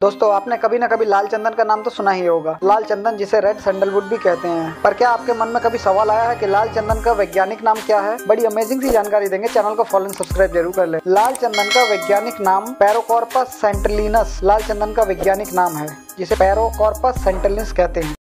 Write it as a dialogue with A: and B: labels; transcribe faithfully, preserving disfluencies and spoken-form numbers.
A: दोस्तों आपने कभी ना कभी लाल चंदन का नाम तो सुना ही होगा। लाल चंदन जिसे रेड सैंडलवुड भी कहते हैं। पर क्या आपके मन में कभी सवाल आया है कि लाल चंदन का वैज्ञानिक नाम क्या है? बड़ी अमेजिंग सी जानकारी देंगे, चैनल को फॉलो सब्सक्राइब जरूर कर ले। लाल चंदन का वैज्ञानिक नाम पैरोकॉर्पस सेंटिलिनस लाल चंदन का वैज्ञानिक नाम है, जिसे पैरोकॉर्पस सेंटिलिनस कहते हैं।